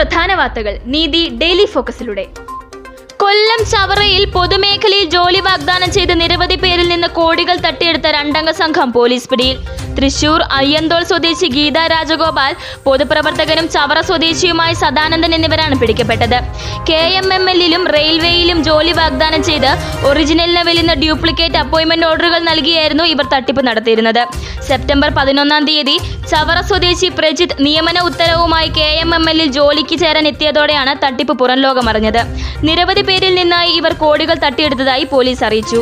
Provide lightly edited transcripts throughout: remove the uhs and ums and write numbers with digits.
പ്രധാന വാർത്തകൾ നീതി ഡെയിലി ഫോക്കസിലൂടെ. കൊല്ലം ചവറയിൽ പൊതുമേഖലയിൽ ജോലി വാഗ്ദാനം ചെയ്ത് നിരവധി പേരിൽ നിന്ന് കോടികൾ തട്ടിയെടുത്ത രണ്ടംഗ സംഘം പോലീസ് പിടിയിൽ. തൃശൂർ അയ്യന്തോൾ സ്വദേശി ഗീത രാജഗോപാൽ, പൊതുപ്രവർത്തകനും ചവറ സ്വദേശിയുമായ സദാനന്ദൻ എന്നിവരാണ് പിടിക്കപ്പെട്ടത്. KMML-ലും റെയിൽവേയിലും ജോലി വാഗ്ദാനം ചെയ്ത് ഒറിജിനലിന് വെല്ലുന്ന ഡ്യൂപ്ലിക്കേറ്റ് അപ്പോയിന്റ്മെന്റ് ഓർഡറുകൾ നൽകിയായിരുന്നു ഇവർ തട്ടിപ്പ് നടത്തിയിരുന്നത്. സെപ്റ്റംബർ 11 ചവറ സ്വദേശി പ്രജിത്ത് നിയമന ഉത്തരവുമായി KMML-ൽ ജോലിക്ക് ചേരാൻ എത്തിയതോടെയാണ് തട്ടിപ്പ് പുറം ലോകമറിഞ്ഞത്. നിരവധി പേരിൽ നിന്നായി ഇവർ കോടികൾ തട്ടിയെടുത്തതായി പോലീസ് അറിയിച്ചു.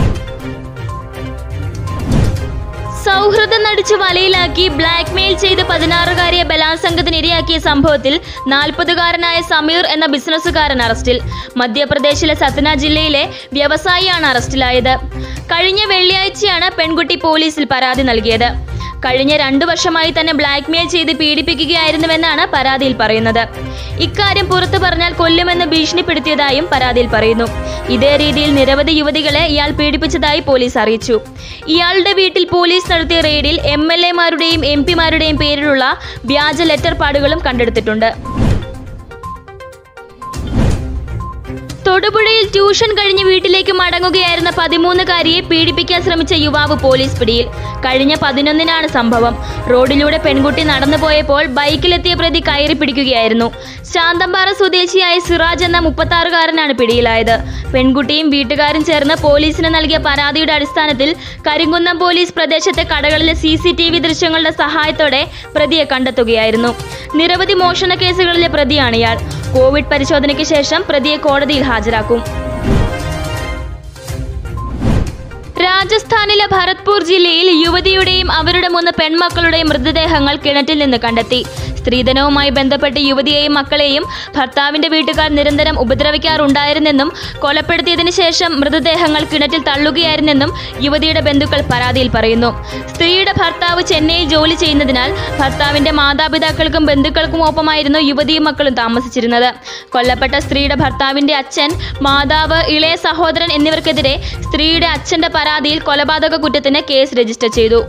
സൗഹൃദം നടിച്ച് വലയിലാക്കി ബ്ലാക്ക്മെയിൽ ചെയ്ത് 16-കാരിയെ ബലാത്സംഗത്തിനിരയാക്കിയ സംഭവത്തിൽ 40-കാരനായ സമീർ എന്ന ബിസിനസ്സുകാരൻ അറസ്റ്റിൽ. മധ്യപ്രദേശിലെ സത്ന ജില്ലയിലെ വ്യവസായിയാണ് അറസ്റ്റിലായത്. കഴിഞ്ഞ വെള്ളിയാഴ്ചയാണ് പെൺകുട്ടി പോലീസിൽ പരാതി നൽകിയത്. കഴിഞ്ഞ 2 വർഷമായി തന്നെ ബ്ലാക്ക്മെയിൽ ചെയ്ത് പീഡിപ്പിക്കുകയായിരുന്നുവെന്നാണ് പരാതിയിൽ പറയുന്നത്. ഇക്കാര്യം പുറത്തു പറഞ്ഞാൽ കൊല്ലുമെന്ന് ഭീഷണിപ്പെടുത്തിയതായും പരാതിയിൽ പറയുന്നു. ഇതേ രീതിയിൽ നിരവധി യുവതികളെ ഇയാൾ പീഡിപ്പിച്ചതായി പോലീസ് അറിയിച്ചു. ഇയാളുടെ വീട്ടിൽ പോലീസ് നടത്തിയ റെയ്ഡിൽ MLA-മാരുടെയും MP-മാരുടെയും പേരിലുള്ള വ്യാജ ലെറ്റർ പാഡുകളും കണ്ടെടുത്തിട്ടുണ്ട്. തൊടുപുഴയിൽ ട്യൂഷൻ കഴിഞ്ഞ് വീട്ടിലേക്ക് മടങ്ങുകയായിരുന്ന 13-കാരിയെ പീഡിപ്പിക്കാൻ ശ്രമിച്ച യുവാവ് പോലീസ് പിടിയിൽ. കഴിഞ്ഞ 11-നാണ് സംഭവം. റോഡിലൂടെ പെൺകുട്ടി നടന്നുപോയപ്പോൾ ബൈക്കിലെത്തിയ പ്രതി കയറി പിടിക്കുകയായിരുന്നു. ശാന്തമ്പാറ സ്വദേശിയായ സിറാജ് എന്ന 36-കാരനാണ് പിടിയിലായത്. പെൺകുട്ടിയും വീട്ടുകാരും ചേർന്ന് പോലീസിന് നൽകിയ പരാതിയുടെ അടിസ്ഥാനത്തിൽ കരിങ്കുന്നം പോലീസ് പ്രദേശത്തെ കടകളിലെ CCTV ദൃശ്യങ്ങളുടെ സഹായത്തോടെ പ്രതിയെ കണ്ടെത്തുകയായിരുന്നു. നിരവധി മോഷണ കേസുകളിലെ പ്രതിയാണ് ഇയാൾ. കോവിഡ് പരിശോധനയ്ക്ക് ശേഷം പ്രതിയെ കോടതിയിൽ ഹാജരാക്കും. രാജസ്ഥാനിലെ ഭരത്പൂർ ജില്ലയിൽ യുവതിയുടെയും അവരുടെ 3 പെൺമക്കളുടെയും മൃതദേഹങ്ങൾ കിണറ്റിൽ നിന്ന് കണ്ടെത്തി. സ്ത്രീധനവുമായി ബന്ധപ്പെട്ട് യുവതിയെയും മക്കളെയും ഭർത്താവിന്റെ വീട്ടുകാർ നിരന്തരം ഉപദ്രവിക്കാറുണ്ടായിരുന്നെന്നും കൊലപ്പെടുത്തിയതിനു ശേഷം മൃതദേഹങ്ങൾ കിണറ്റിൽ തള്ളുകയായിരുന്നെന്നും യുവതിയുടെ ബന്ധുക്കൾ പരാതിയിൽ പറയുന്നു. സ്ത്രീയുടെ ഭർത്താവ് ചെന്നൈയിൽ ജോലി ചെയ്യുന്നതിനാൽ ഭർത്താവിന്റെ മാതാപിതാക്കൾക്കും ബന്ധുക്കൾക്കും ഒപ്പമായിരുന്നു യുവതിയും മക്കളും താമസിച്ചിരുന്നത്. കൊല്ലപ്പെട്ട സ്ത്രീയുടെ ഭർത്താവിന്റെ അച്ഛൻ, മാതാവ്, ഇളയ സഹോദരൻ എന്നിവർക്കെതിരെ സ്ത്രീയുടെ അച്ഛന്റെ പരാതിയിൽ കൊലപാതക കുറ്റത്തിന് കേസ് രജിസ്റ്റർ ചെയ്തു.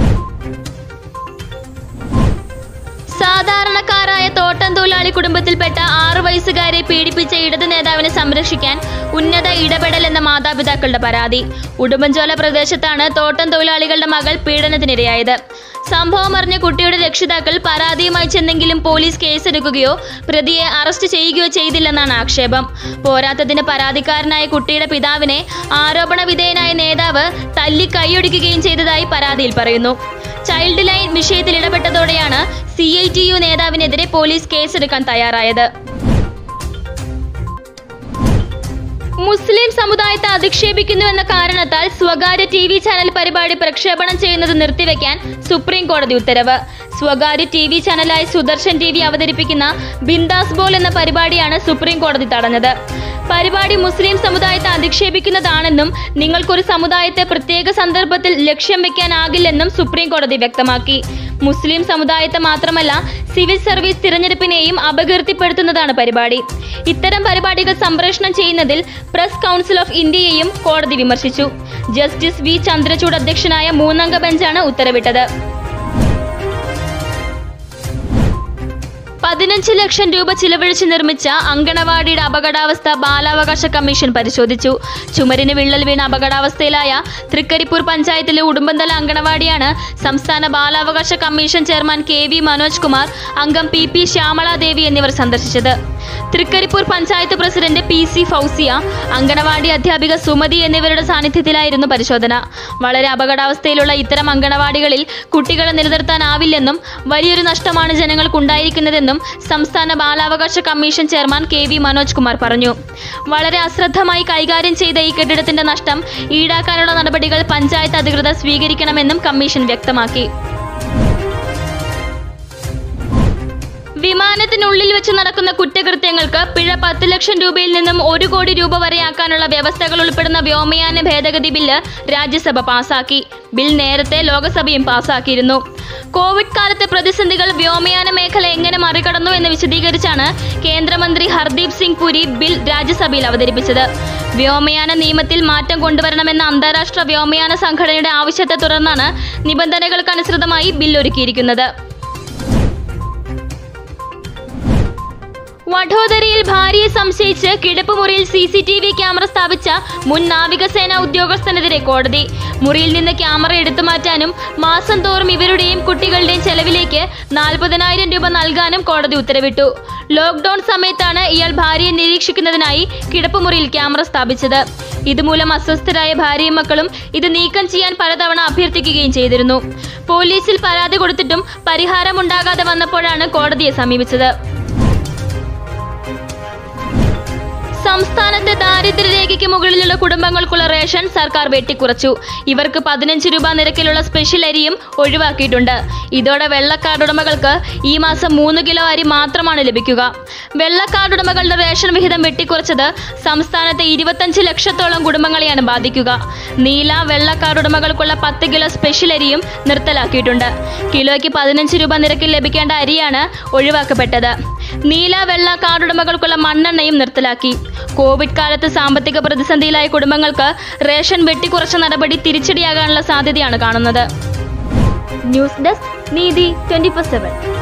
സാധാരണക്കാരായ തോട്ടം തൊഴിലാളി കുടുംബത്തിൽപ്പെട്ട 6 വയസ്സുകാരെ പീഡിപ്പിച്ച ഇടത് നേതാവിനെ സംരക്ഷിക്കാൻ ഉന്നത ഇടപെടൽ എന്ന മാതാപിതാക്കളുടെ പരാതി. ഉടുമ്പൻചോല പ്രദേശത്താണ് തോട്ടം തൊഴിലാളികളുടെ മകൾ പീഡനത്തിനിരയായത്. സംഭവം അറിഞ്ഞ കുട്ടിയുടെ രക്ഷിതാക്കൾ പരാതിയുമായി ചെന്നെങ്കിലും പോലീസ് കേസെടുക്കുകയോ പ്രതിയെ അറസ്റ്റ് ചെയ്യുകയോ ചെയ്തില്ലെന്നാണ് ആക്ഷേപം. പോരാത്തതിന് പരാതിക്കാരനായ കുട്ടിയുടെ പിതാവിനെ ആരോപണ വിധേയനായ നേതാവ് തല്ലി കൈയൊടിക്കുകയും ചെയ്തതായി പരാതിയിൽ പറയുന്നു. ചൈൽഡ് ലൈൻ വിഷയത്തിൽ ഇടപെട്ടതോടെയാണ് CITU നേതാവിനെതിരെ പോലീസ് കേസെടുക്കാൻ തയ്യാറായത്. മുസ്ലിം സമുദായത്തെ അധിക്ഷേപിക്കുന്നുവെന്ന കാരണത്താൽ സ്വകാര്യ TV ചാനൽ പരിപാടി പ്രക്ഷേപണം ചെയ്യുന്നത് നിർത്തിവെക്കാൻ സുപ്രീം കോടതി ഉത്തരവ്. സ്വകാര്യ TV ചാനലായ സുദർശൻ TV അവതരിപ്പിക്കുന്ന ബിന്ദാസ് ബോൾ എന്ന പരിപാടിയാണ് സുപ്രീം കോടതി തടഞ്ഞത്. പരിപാടി മുസ്ലിം സമുദായത്തെ അധിക്ഷേപിക്കുന്നതാണെന്നും നിങ്ങൾക്കൊരു സമുദായത്തെ പ്രത്യേക സന്ദർഭത്തിൽ ലക്ഷ്യം വെക്കാനാകില്ലെന്നും സുപ്രീം കോടതി വ്യക്തമാക്കി. മുസ്ലിം സമുദായത്തെ മാത്രമല്ല സിവിൽ സർവീസ് തിരഞ്ഞെടുപ്പിനെയും അപകീർത്തിപ്പെടുത്തുന്നതാണ് പരിപാടി. ഇത്തരം പരിപാടികൾ സംപ്രേഷണം ചെയ്യുന്നതിൽ പ്രസ് കൗൺസിൽ ഓഫ് ഇന്ത്യയെയും കോടതി വിമർശിച്ചു. ജസ്റ്റിസ് V ചന്ദ്രചൂഡ് അധ്യക്ഷനായ 3-അംഗ ബെഞ്ചാണ് ഉത്തരവിട്ടത്. 15 ലക്ഷം രൂപ ചിലവഴിച്ച് നിർമ്മിച്ച അങ്കണവാടിയുടെ അപകടാവസ്ഥ ബാലാവകാശ കമ്മീഷൻ പരിശോധിച്ചു. ചുമരിന് വിള്ളൽ വീണ അപകടാവസ്ഥയിലായ തൃക്കരിപ്പൂർ പഞ്ചായത്തിലെ ഉടുമ്പന്തല അങ്കണവാടിയാണ് സംസ്ഥാന ബാലാവകാശ commission chairman KV Manoj Kumar, അംഗം PP ശ്യാമളാദേവി എന്നിവർ സന്ദർശിച്ചത്. തൃക്കരിപ്പൂർ പഞ്ചായത്ത് പ്രസിഡന്റ് PC ഫൗസിയ, അങ്കണവാടി അധ്യാപിക സുമതി എന്നിവരുടെ സാന്നിധ്യത്തിലായിരുന്നു പരിശോധന. വളരെ അപകടാവസ്ഥയിലുള്ള ഇത്തരം അങ്കണവാടികളിൽ കുട്ടികളെ നിലനിർത്താനാവില്ലെന്നും വലിയൊരു നഷ്ടമാണ് ജനങ്ങൾക്കുണ്ടായിരിക്കുന്നതെന്നും സംസ്ഥാന ബാലാവകാശ commission chairman KV Manoj Kumar പറഞ്ഞു. വളരെ അശ്രദ്ധമായി കൈകാര്യം ചെയ്ത ഈ കെട്ടിടത്തിന്റെ നഷ്ടം ഈടാക്കാനുള്ള നടപടികൾ പഞ്ചായത്ത് അധികൃതർ സ്വീകരിക്കണമെന്നും കമ്മീഷൻ വ്യക്തമാക്കി. വിമാനത്തിനുള്ളിൽ വെച്ച് നടക്കുന്ന കുറ്റകൃത്യങ്ങൾക്ക് പിഴ 10 ലക്ഷം രൂപയിൽ നിന്നും 1 കോടി രൂപ വരെയാക്കാനുള്ള വ്യവസ്ഥകൾ ഉൾപ്പെടുന്ന വ്യോമയാന ഭേദഗതി ബില്ല് രാജ്യസഭ പാസാക്കി. ബിൽ നേരത്തെ ലോക്സഭയും പാസാക്കിയിരുന്നു. കോവിഡ് കാലത്തെ പ്രതിസന്ധികൾ വ്യോമയാന മേഖല എങ്ങനെ മറികടന്നു എന്ന് വിശദീകരിച്ചാണ് കേന്ദ്രമന്ത്രി ഹർദീപ് സിംഗ് പുരി ബിൽ രാജ്യസഭയിൽ അവതരിപ്പിച്ചത്. വ്യോമയാന നിയമത്തിൽ മാറ്റം കൊണ്ടുവരണമെന്ന അന്താരാഷ്ട്ര വ്യോമയാന സംഘടനയുടെ ആവശ്യത്തെ തുടർന്നാണ് നിബന്ധനകൾക്കനുസൃതമായി ബിൽ ഒരുക്കിയിരിക്കുന്നത്. വഡോദരയിൽ ഭാര്യയെ സംശയിച്ച് കിടപ്പുമുറിയിൽ CCTV ക്യാമറ സ്ഥാപിച്ച മുൻ നാവികസേന ഉദ്യോഗസ്ഥനെതിരെ കോടതി. മുറിയിൽ നിന്ന് ക്യാമറ എടുത്തു മാറ്റാനും മാസം തോറും ഇവരുടെയും കുട്ടികളുടെയും ചെലവിലേക്ക് 40,000 രൂപ നൽകാനും കോടതി ഉത്തരവിട്ടു. ലോക്ക്ഡൌൺ സമയത്താണ് ഇയാൾ ഭാര്യയെ നിരീക്ഷിക്കുന്നതിനായി കിടപ്പുമുറിയിൽ ക്യാമറ സ്ഥാപിച്ചത്. ഇതുമൂലം അസ്വസ്ഥരായ ഭാര്യയും മക്കളും ഇത് നീക്കം ചെയ്യാൻ പലതവണ അഭ്യർത്ഥിക്കുകയും ചെയ്തിരുന്നു. പോലീസിൽ പരാതി കൊടുത്തിട്ടും പരിഹാരമുണ്ടാകാതെ വന്നപ്പോഴാണ് കോടതിയെ സമീപിച്ചത്. സംസ്ഥാനത്തെ ദാരിദ്ര്യരേഖയ്ക്ക് മുകളിലുള്ള കുടുംബങ്ങൾക്കുള്ള റേഷൻ സർക്കാർ വെട്ടിക്കുറച്ചു. ഇവർക്ക് 15 രൂപ നിരക്കിലുള്ള സ്പെഷ്യൽ അരിയും ഒഴിവാക്കിയിട്ടുണ്ട്. ഇതോടെ വെള്ളക്കാർഡ് ഉടമകൾക്ക് ഈ മാസം 3 കിലോ അരി മാത്രമാണ് ലഭിക്കുക. വെള്ളക്കാർഡ് ഉടമകളുടെ റേഷൻ വിഹിതം വെട്ടിക്കുറച്ചത് സംസ്ഥാനത്തെ 25 ലക്ഷത്തോളം കുടുംബങ്ങളെയാണ് ബാധിക്കുക. നീല വെള്ളക്കാർഡ് ഉടമകൾക്കുള്ള 10 കിലോ സ്പെഷ്യൽ അരിയും നിർത്തലാക്കിയിട്ടുണ്ട്. കിലോയ്ക്ക് 15 രൂപ നിരക്കിൽ ലഭിക്കേണ്ട അരിയാണ് ഒഴിവാക്കപ്പെട്ടത്. നീല വെള്ള കാർഡ് ഉടമകൾക്കുള്ള മണ്ണെണ്ണയും നിർത്തലാക്കി. കോവിഡ് കാലത്ത് സാമ്പത്തിക പ്രതിസന്ധിയിലായ കുടുംബങ്ങൾക്ക് റേഷൻ വെട്ടിക്കുറച്ച നടപടി തിരിച്ചടിയാകാനുള്ള സാധ്യതയാണ് കാണുന്നത്. ന്യൂസ് ഡെസ്ക് നീതി 24/7.